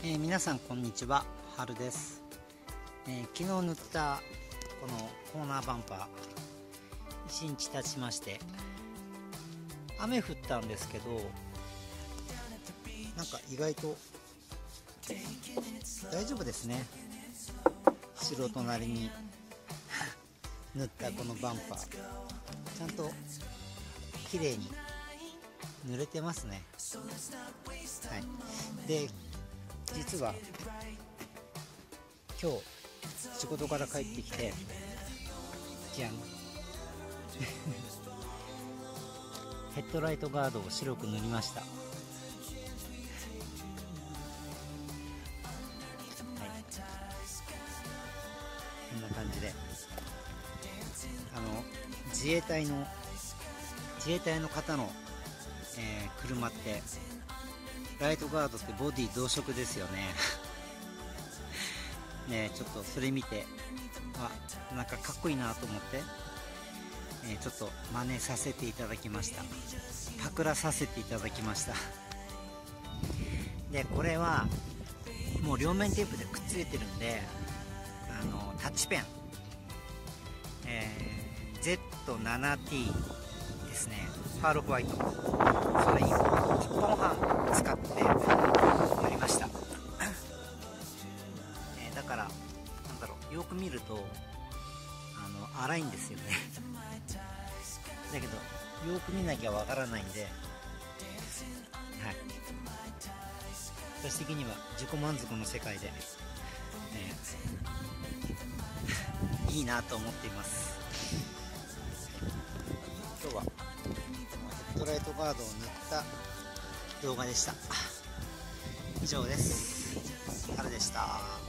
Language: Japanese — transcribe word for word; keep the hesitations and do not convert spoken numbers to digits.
えー、皆さんこんにちは、はるです。えー、昨日塗ったこのコーナーバンパーいちにち経ちまして、雨降ったんですけど、なんか意外と大丈夫ですね。素人なりに塗ったこのバンパー、ちゃんと綺麗に濡れてますね。はい。で、実は今日仕事から帰ってきて、じゃんヘッドライトガードを白く塗りました。はい、こんな感じで、あの自衛隊の自衛隊の方の、えー、車ってライトガードってボディ同色ですよねね、ちょっとそれ見て、あ、なんかかっこいいなと思って、えー、ちょっと真似させていただきました。パクらさせていただきましたで、これはもう両面テープでくっついてるんで、あのタッチペン、えー、ゼットセブンティー ですね、パールホワイト、それいっぽんはん使ってやりましたえー、だからなんだろう、よく見るとあの粗いんですよねだけどよく見なきゃわからないんで、はい、私的には自己満足の世界で、えー、いいなと思っています。今日はヘッドライトガードを塗った動画でした。以上です。はるでした。